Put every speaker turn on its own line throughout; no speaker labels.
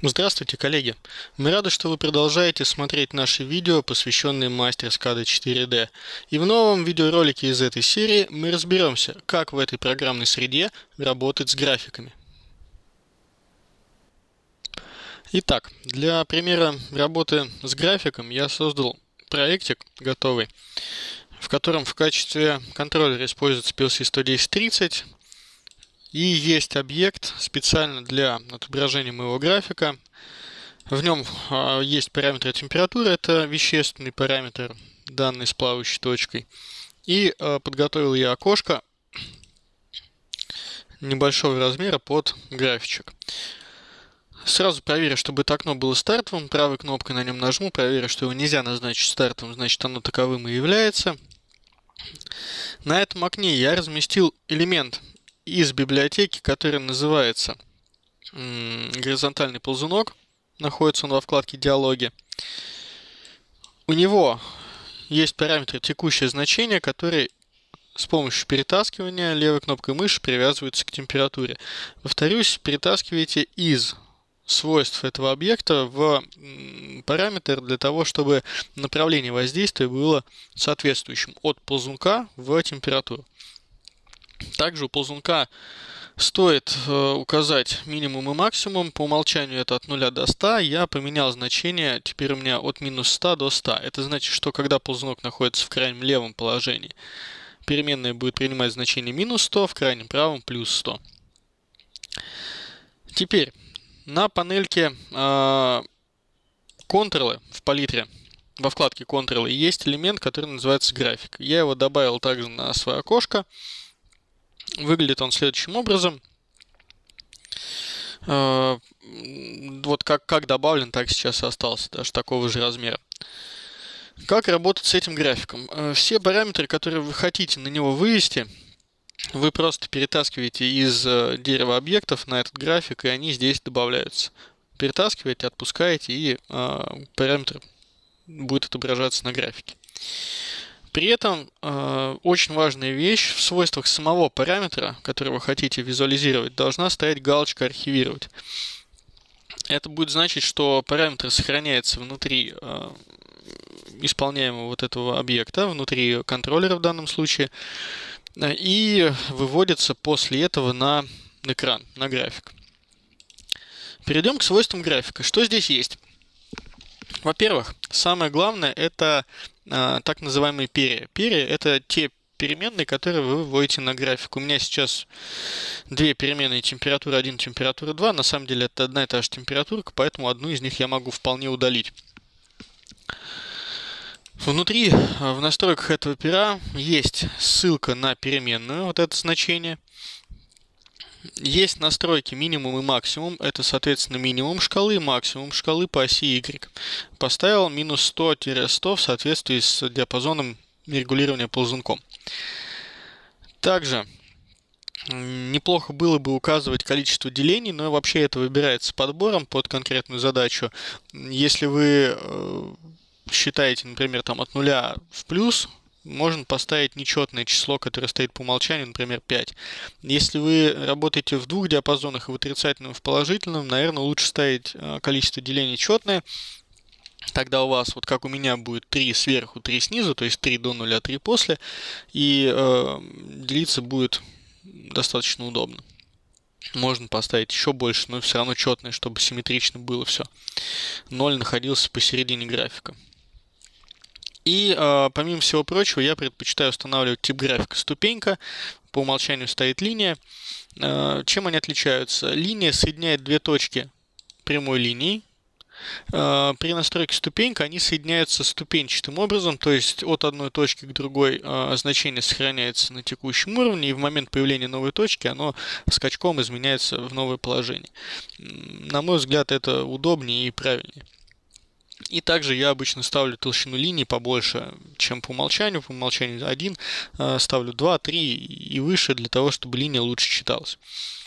Здравствуйте, коллеги! Мы рады, что вы продолжаете смотреть наши видео, посвященные мастеру SCADA 4D. И в новом видеоролике из этой серии мы разберемся, как в этой программной среде работать с графиками. Итак, для примера работы с графиком я создал проектик готовый, в котором в качестве контроллера используется PLC 11030. И есть объект специально для отображения моего графика. В нем есть параметр температуры, это вещественный параметр, данный с плавающей точкой. И подготовил я окошко небольшого размера под графичек. Сразу проверю, чтобы это окно было стартовым. Правой кнопкой на нем нажму, проверю, что его нельзя назначить стартовым, значит оно таковым и является. На этом окне я разместил элемент из библиотеки, который называется горизонтальный ползунок. Находится он во вкладке «Диалоги». У него есть параметр текущее значение, который с помощью перетаскивания левой кнопкой мыши привязывается к температуре. Повторюсь, перетаскивайте из свойств этого объекта в параметр для того, чтобы направление воздействия было соответствующим от ползунка в температуру. Также у ползунка стоит указать минимум и максимум. По умолчанию это от 0 до 100. Я поменял значение, теперь у меня от минус 100 до 100. Это значит, что когда ползунок находится в крайнем левом положении, переменная будет принимать значение минус 100, в крайнем правом плюс 100. Теперь на панельке контролы в палитре, во вкладке контролы, есть элемент, который называется график. Я его добавил также на свое окошко. Выглядит он следующим образом. Вот как добавлен, так сейчас и остался, даже такого же размера. Как работать с этим графиком? Все параметры, которые вы хотите на него вывести, вы просто перетаскиваете из дерева объектов на этот график, и они здесь добавляются. Перетаскиваете, отпускаете, и параметр будет отображаться на графике. При этом очень важная вещь: в свойствах самого параметра, который вы хотите визуализировать, должна стоять галочка «Архивировать». Это будет значить, что параметр сохраняется внутри исполняемого вот этого объекта, внутри контроллера в данном случае, и выводится после этого на экран, на график. Перейдем к свойствам графика. Что здесь есть? Во-первых, самое главное — это так называемые перья. Перья — это те переменные, которые вы выводите на график. У меня сейчас две переменные: температура 1, температура 2. На самом деле это одна и та же температурка, поэтому одну из них я могу вполне удалить. Внутри, в настройках этого пера, есть ссылка на переменную, вот это значение. Есть настройки минимум и максимум, это, соответственно, минимум шкалы и максимум шкалы по оси Y. Поставил минус 100-100 в соответствии с диапазоном регулирования ползунком. Также неплохо было бы указывать количество делений, но вообще это выбирается подбором под конкретную задачу. Если вы считаете, например, там от 0 в плюс, можно поставить нечетное число, которое стоит по умолчанию, например, 5. Если вы работаете в двух диапазонах, в отрицательном и в положительном, наверное, лучше ставить количество делений четное. Тогда у вас, вот как у меня, будет 3 сверху, 3 снизу, то есть 3 до 0, 3 после, и делиться будет достаточно удобно. Можно поставить еще больше, но все равно четное, чтобы симметрично было все. 0 находился посередине графика. И помимо всего прочего, я предпочитаю устанавливать тип графика ступенька. По умолчанию стоит линия. Чем они отличаются? Линия соединяет две точки прямой линией. При настройке ступенька они соединяются ступенчатым образом, то есть от одной точки к другой значение сохраняется на текущем уровне, и в момент появления новой точки оно скачком изменяется в новое положение. На мой взгляд, это удобнее и правильнее. И также я обычно ставлю толщину линии побольше, чем по умолчанию. По умолчанию 1, ставлю 2, 3 и выше, для того, чтобы линия лучше читалась.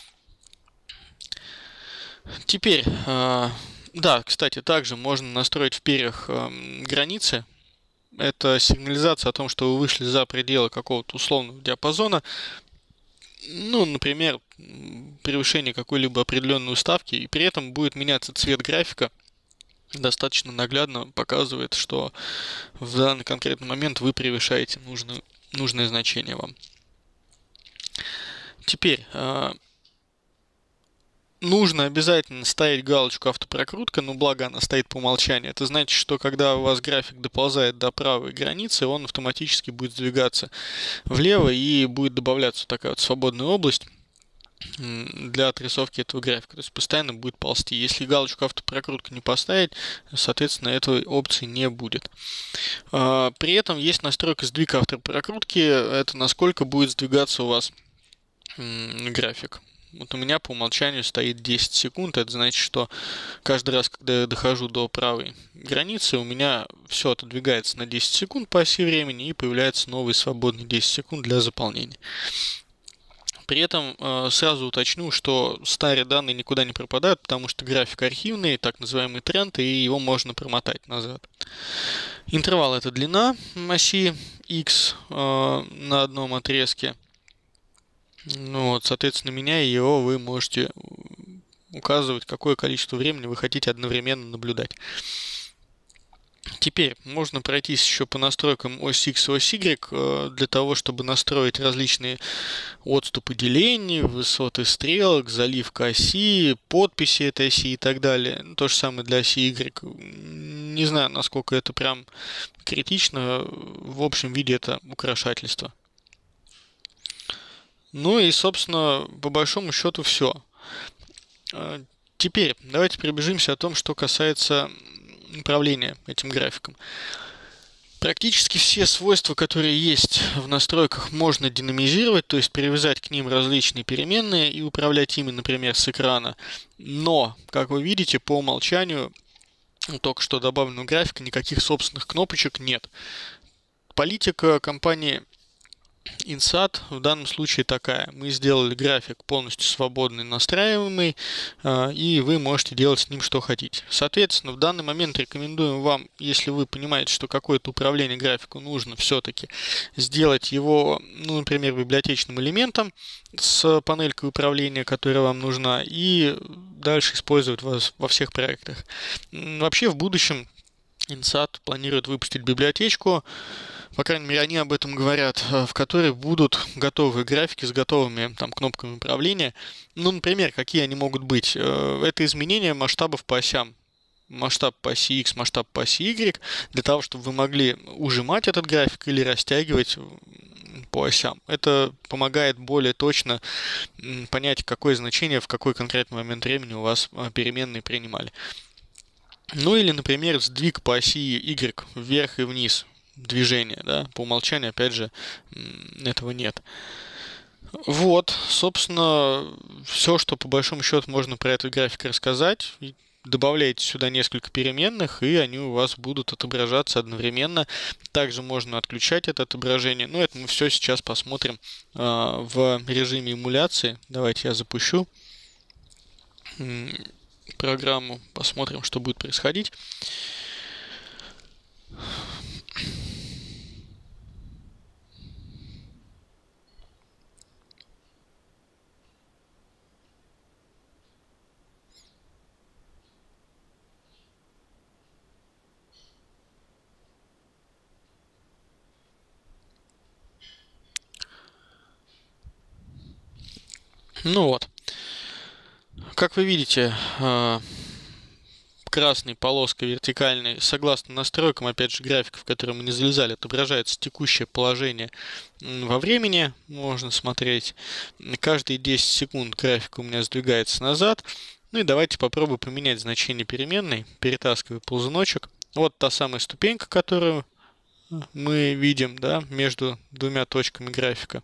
Теперь, да, кстати, также можно настроить в перьях границы. Это сигнализация о том, что вы вышли за пределы какого-то условного диапазона. Ну, например, превышение какой-либо определенной ставки, и при этом будет меняться цвет графика, достаточно наглядно показывает, что в данный конкретный момент вы превышаете нужное значение вам. Теперь нужно обязательно ставить галочку автопрокрутка, но благо она стоит по умолчанию. Это значит, что когда у вас график доползает до правой границы, он автоматически будет сдвигаться влево и будет добавляться такая вот свободная область для отрисовки этого графика. То есть постоянно будет ползти. Если галочку автопрокрутка не поставить, соответственно, этой опции не будет. При этом есть настройка сдвига автопрокрутки. Это насколько будет сдвигаться у вас график. Вот у меня по умолчанию стоит 10 секунд. Это значит, что каждый раз, когда я дохожу до правой границы, у меня все отодвигается на 10 секунд по оси времени и появляется новый свободный 10 секунд для заполнения. При этом сразу уточню, что старые данные никуда не пропадают, потому что график архивный, так называемый тренд, и его можно промотать назад. Интервал — это длина оси X на одном отрезке. Ну вот, соответственно, меняя его, вы можете указывать, какое количество времени вы хотите одновременно наблюдать. Теперь можно пройтись еще по настройкам ось X и ось Y для того, чтобы настроить различные отступы делений, высоты стрелок, заливка оси, подписи этой оси и так далее. То же самое для оси Y. Не знаю, насколько это прям критично. В общем виде это украшательство. Ну и, собственно, по большому счету все. Теперь давайте пробежимся о том, что касается управления этим графиком. Практически все свойства, которые есть в настройках, можно динамизировать, то есть привязать к ним различные переменные и управлять ими, например, с экрана. Но, как вы видите, по умолчанию только что добавленного графика никаких собственных кнопочек нет. Политика компании InSat в данном случае такая. Мы сделали график полностью свободный, настраиваемый, и вы можете делать с ним что хотите. Соответственно, в данный момент рекомендуем вам, если вы понимаете, что какое-то управление графиком нужно все-таки сделать его, ну, например, библиотечным элементом с панелькой управления, которая вам нужна, и дальше использовать вас во всех проектах. Вообще, в будущем InSat планирует выпустить библиотечку, по крайней мере, они об этом говорят, в которой будут готовые графики с готовыми там кнопками управления. Ну, например, какие они могут быть? Это изменение масштабов по осям. Масштаб по оси X, масштаб по оси Y, для того, чтобы вы могли ужимать этот график или растягивать по осям. Это помогает более точно понять, какое значение в какой конкретный момент времени у вас переменные принимали. Ну или, например, сдвиг по оси Y вверх и вниз. Движение, да, по умолчанию, опять же, этого нет. Вот, собственно, все, что по большому счету можно про этот график рассказать. Добавляете сюда несколько переменных, и они у вас будут отображаться одновременно. Также можно отключать это отображение. Но это мы все сейчас посмотрим в режиме эмуляции. Давайте я запущу программу, посмотрим, что будет происходить. Ну вот, как вы видите, красной полоской вертикальной, согласно настройкам, опять же, графиков, в которые мы не залезали, отображается текущее положение во времени. Можно смотреть. Каждые 10 секунд график у меня сдвигается назад. Ну и давайте попробуем поменять значение переменной. Перетаскиваю ползуночек. Вот та самая ступенька, которую мы видим, да, между двумя точками графика.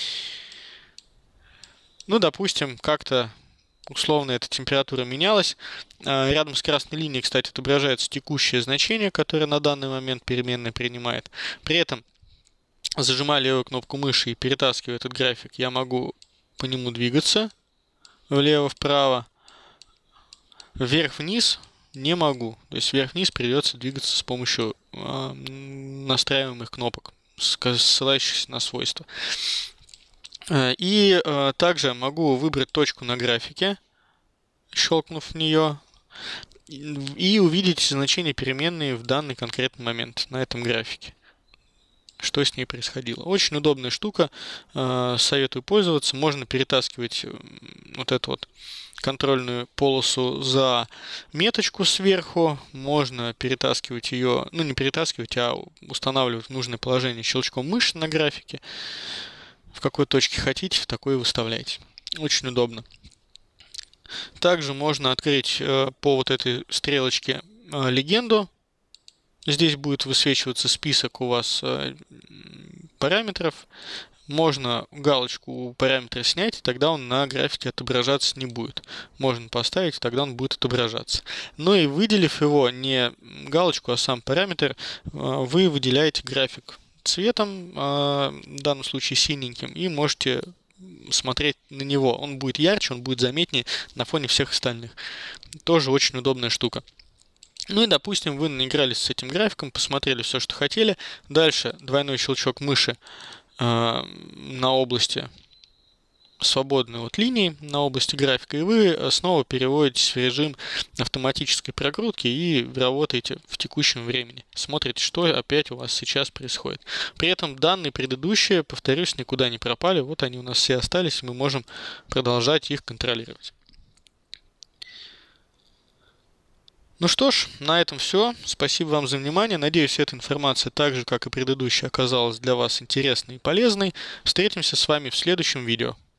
Ну, допустим, как-то условно эта температура менялась. Рядом с красной линией, кстати, отображается текущее значение, которое на данный момент переменная принимает. При этом, зажимая левую кнопку мыши и перетаскивая этот график, я могу по нему двигаться влево-вправо. Вверх-вниз не могу. То есть вверх-вниз придется двигаться с помощью настраиваемых кнопок, ссылающихся на свойства. И также могу выбрать точку на графике, щелкнув в нее, и увидеть значение переменной в данный конкретный момент на этом графике, что с ней происходило. Очень удобная штука, советую пользоваться. Можно перетаскивать вот эту вот контрольную полосу за меточку сверху, можно перетаскивать ее, ну не перетаскивать, а устанавливать в нужное положение щелчком мыши на графике. В какой точке хотите, в такой выставляйте. Очень удобно. Также можно открыть по вот этой стрелочке легенду. Здесь будет высвечиваться список у вас параметров. Можно галочку у параметра снять, и тогда он на графике отображаться не будет. Можно поставить, тогда он будет отображаться. Но и выделив его, не галочку, а сам параметр, вы выделяете график цветом, в данном случае синеньким, и можете смотреть на него. Он будет ярче, он будет заметнее на фоне всех остальных. Тоже очень удобная штука. Ну и, допустим, вы наигрались с этим графиком, посмотрели все, что хотели. Дальше двойной щелчок мыши на области свободной вот линии, на области графика, и вы снова переводитесь в режим автоматической прокрутки и работаете в текущем времени. Смотрите, что опять у вас сейчас происходит. При этом данные предыдущие, повторюсь, никуда не пропали. Вот они у нас все остались, и мы можем продолжать их контролировать. Ну что ж, на этом все. Спасибо вам за внимание. Надеюсь, эта информация, так же как и предыдущая, оказалась для вас интересной и полезной. Встретимся с вами в следующем видео.